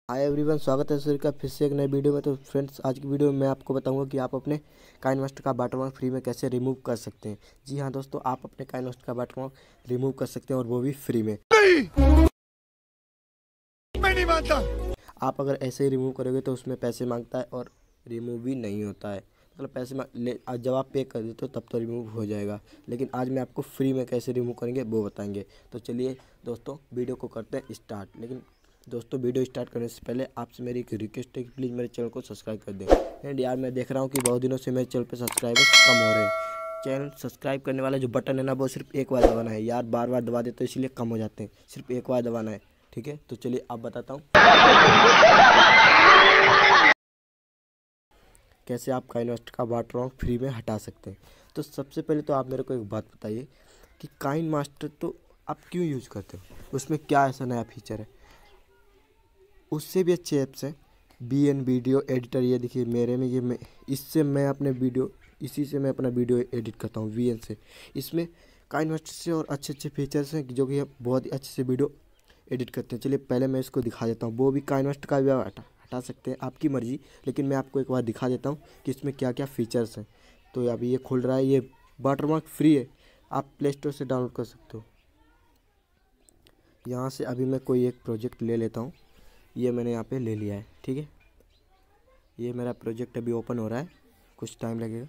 Hi everyone, स्वागत है sir का फिर से एक नए वीडियो में। तो फ्रेंड्स, आज की वीडियो में मैं आपको बताऊंगा कि आप अपने काइनमास्टर का वाटरमार्क फ्री में कैसे रिमूव कर सकते हैं। जी हाँ दोस्तों, आप अपने काइनमास्टर का वाटरमार्क रिमूव कर सकते हैं और वो भी फ्री में। मैं नहीं मानता। आप अगर ऐसे ही रिमूव करोगे तो उसमें पैसे मांगता है और रिमूव भी नहीं होता है। मतलब पैसे जब आप पे कर देते हो तब तो रिमूव हो जाएगा, लेकिन आज मैं आपको फ्री में कैसे रिमूव करेंगे वो बताएंगे। तो चलिए दोस्तों, वीडियो को करते हैं स्टार्ट। लेकिन दोस्तों, वीडियो स्टार्ट करने से पहले आपसे मेरी एक रिक्वेस्ट है कि प्लीज़ मेरे चैनल को सब्सक्राइब कर दें। एंड यार, मैं देख रहा हूँ कि बहुत दिनों से मेरे चैनल पे सब्सक्राइबर्स कम हो रहे हैं। चैनल सब्सक्राइब करने वाला जो बटन है ना, वो सिर्फ एक बार दबाना है यार। बार बार दबा देते तो इसलिए कम हो जाते हैं। सिर्फ एक बार दबाना है, ठीक है। तो चलिए अब बताता हूँ कैसे आप काइनमास्टर का वाटरमार्क फ्री में हटा सकते हैं। तो सबसे पहले तो आप मेरे को एक बात बताइए कि काइनमास्टर तो आप क्यों यूज़ करते हो, उसमें क्या ऐसा नया फीचर है। उससे भी अच्छे ऐप्स हैं, BN वीडियो एडिटर। ये देखिए मेरे में, इससे मैं अपने वीडियो, इसी से मैं अपना वीडियो एडिट करता हूँ, VN से। इसमें काइनमास्टर से और अच्छे अच्छे फीचर्स हैं जो कि आप बहुत ही अच्छे से वीडियो एडिट करते हैं। चलिए पहले मैं इसको दिखा देता हूँ। वो भी काइनमास्टर का भी आप हटा सकते हैं, आपकी मर्ज़ी, लेकिन मैं आपको एक बार दिखा देता हूँ कि इसमें क्या क्या फ़ीचर्स हैं। तो अभी ये खुल रहा है। ये वाटरमार्क फ्री है, आप प्ले स्टोर से डाउनलोड कर सकते हो। यहाँ से अभी मैं कोई एक प्रोजेक्ट ले लेता हूँ। ये मैंने यहाँ पे ले लिया है, ठीक है। ये मेरा प्रोजेक्ट अभी ओपन हो रहा है, कुछ टाइम लगेगा।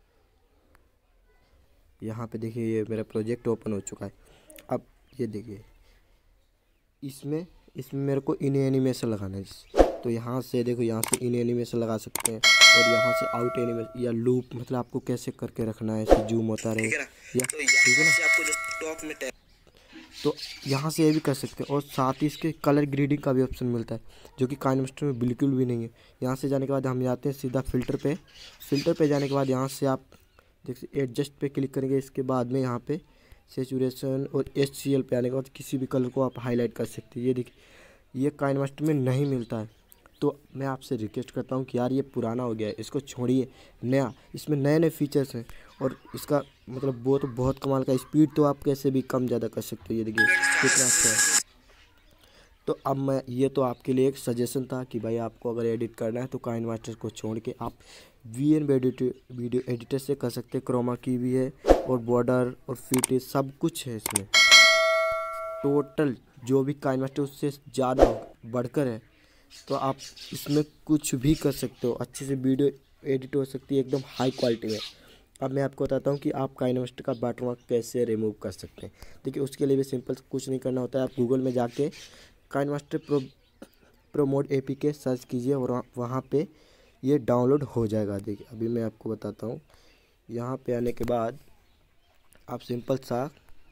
यहाँ पे देखिए ये मेरा प्रोजेक्ट ओपन हो चुका है। अब ये देखिए, इसमें इसमें मेरे को इन एनिमेशन लगाना है। तो यहाँ से देखो, यहाँ से इन एनिमेशन लगा सकते हैं और यहाँ से आउट एनिमेशन या लूप, मतलब आपको कैसे करके रखना है, ऐसे जूम होता रहे, या ठीक है ना। आपको जस्ट टॉप में तो यहाँ से ये भी कर सकते हैं। और साथ ही इसके कलर ग्रेडिंग का भी ऑप्शन मिलता है, जो कि काइनमास्टर में बिल्कुल भी नहीं है। यहाँ से जाने के बाद हम जाते हैं सीधा फ़िल्टर पे जाने के बाद यहाँ से आप देखिए एडजस्ट पे क्लिक करेंगे। इसके बाद में यहाँ पे सेचुरेशन और HCL पे आने के बाद किसी भी कलर को आप हाईलाइट कर सकते हैं। ये देखिए, ये काइनमास्टर में नहीं मिलता है। तो मैं आपसे रिक्वेस्ट करता हूँ कि यार ये पुराना हो गया है, इसको छोड़िए, नया, इसमें नए नए फीचर्स हैं। और इसका मतलब वो तो बहुत कमाल का स्पीड तो आप कैसे भी कम ज़्यादा कर सकते हो। ये देखिए कितना अच्छा है। तो अब मैं, ये तो आपके लिए एक सजेशन था कि भाई आपको अगर एडिट करना है तो काइनमास्टर को छोड़ के आप VN वीडियो एडिटर से कर सकते हैं। क्रोमा की भी है और बॉर्डर और फिट सब कुछ है इसमें। टोटल जो भी काइनमास्टर उससे ज़्यादा बढ़कर है। तो आप इसमें कुछ भी कर सकते हो, अच्छे से वीडियो एडिट हो सकती है एकदम हाई क्वालिटी में। अब मैं आपको बताता हूँ कि आप काइनमास्टर का वाटरमार्क कैसे रिमूव कर सकते हैं। देखिए उसके लिए भी सिंपल कुछ नहीं करना होता है। आप गूगल में जाके KineMaster pro mod APK search कीजिए और वहाँ पे ये डाउनलोड हो जाएगा। देखिए अभी मैं आपको बताता हूँ। यहाँ पे आने के बाद आप सिंपल सा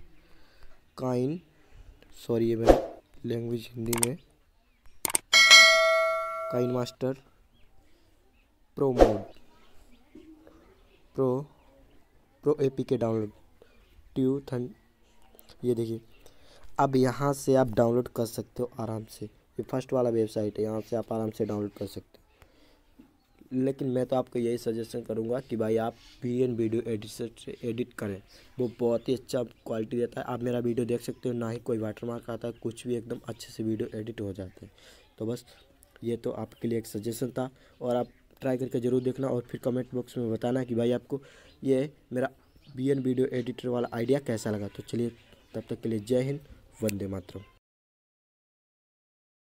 ये मेरा लैंग्वेज हिंदी में, KineMaster pro mod pro APK download ये देखिए। अब यहाँ से आप डाउनलोड कर सकते हो आराम से। ये फर्स्ट वाला वेबसाइट है, यहाँ से आप आराम से डाउनलोड कर सकते हो। लेकिन मैं तो आपको यही सजेशन करूँगा कि भाई आप VN वीडियो एडिटर से एडिट करें, वो बहुत ही अच्छा क्वालिटी देता है। आप मेरा वीडियो देख सकते हो, ना ही कोई वाटरमार्क आता है, कुछ भी एकदम अच्छे से वीडियो एडिट हो जाते हैं। तो बस ये तो आपके लिए एक सजेशन था, और आप ट्राई करके ज़रूर देखना और फिर कमेंट बॉक्स में बताना कि भाई आपको ये मेरा VN वीडियो एडिटर वाला आइडिया कैसा लगा। तो चलिए, तब तक के लिए जय हिंद, वंदे मातरम।